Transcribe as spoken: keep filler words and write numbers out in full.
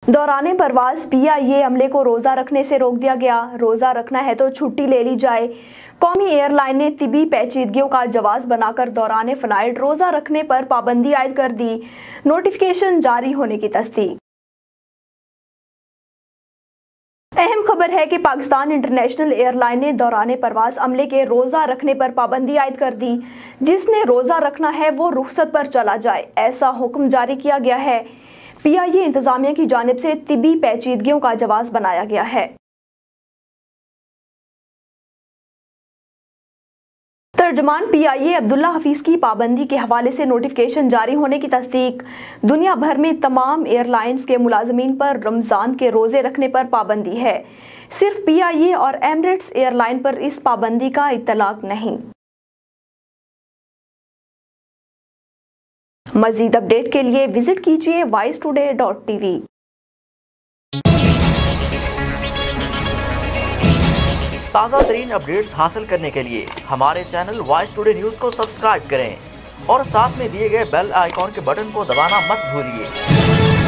दौरान परवाज पीआईए अमले को रोजा रखने से रोक दिया गया। रोजा रखना है तो छुट्टी ले ली जाए। कौमी एयरलाइन ने तिबी पेचीदगियों का जवाब बनाकर दौरान फ्लाइट रोजा रखने पर पाबंदी आयद कर दी। नोटिफिकेशन जारी होने की तस्दीक। अहम खबर है कि पाकिस्तान इंटरनेशनल एयरलाइन ने दौरान परवाज अमले के रोजा रखने पर पाबंदी आयद कर दी। जिसने रोजा रखना है वो रुखसत पर चला जाए, ऐसा हुक्म जारी किया गया है। पीआईए इंतजामिया की जानिब से तिबी पेचीदगियों का जवाब बनाया गया है। तर्जमान पीआईए अब्दुल्ला हफीज की पाबंदी के हवाले से नोटिफिकेशन जारी होने की तस्दीक। दुनिया भर में तमाम एयरलाइंस के मुलाजमीन पर रमजान के रोजे रखने पर पाबंदी है। सिर्फ पीआईए और एमिरेट्स एयरलाइन पर इस पाबंदी का इत्तलाक नहीं। मजीद अपडेट के लिए विजिट कीजिए वाइस टुडे डॉट टीवी। ताज़ा तरीन अपडेट्स हासिल करने के लिए हमारे चैनल वाइस टुडे न्यूज़ को सब्सक्राइब करें और साथ में दिए गए बेल आइकॉन के बटन को दबाना मत भूलिए।